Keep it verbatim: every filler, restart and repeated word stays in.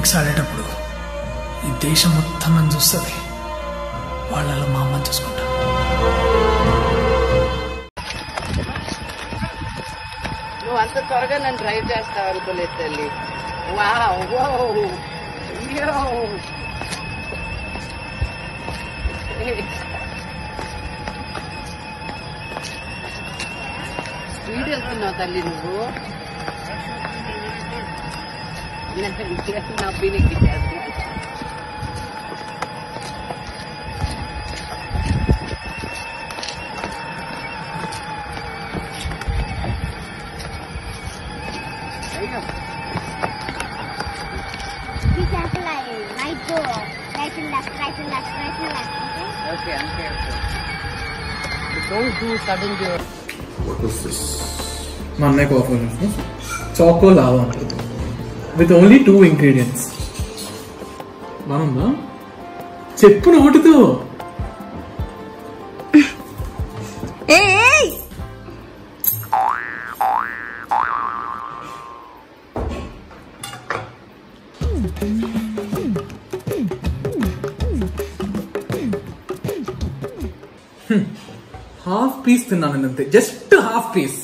Olympics ఆడేటప్పుడు ఈ దేశం మొత్తం నన్ను చూస్తుంది. వాళ్ళలో మా అమ్మని చూసుకుంటా. నువ్వు అంత త్వరగా నన్ను డ్రైవ్ చేస్తావు అనుకోలేదు తల్లి. స్పీడ్ వెళ్తున్నావు తల్లి నువ్వు. నా పీనికి చేస్తా. Be careful, I right door, right and left, right and left, right and left. Okay. Okay, okay, okay. Don't do sudden door. What is this? మా అన్నయ్యకు ఆఫర్ చాకో లావా ఉంటుంది విత్ ఓన్లీ టూ ఇంగ్రీడియంట్స్. బాగుందా? చెప్పు నోటితో. Half piece తిన్నాను అంతే, just half piece.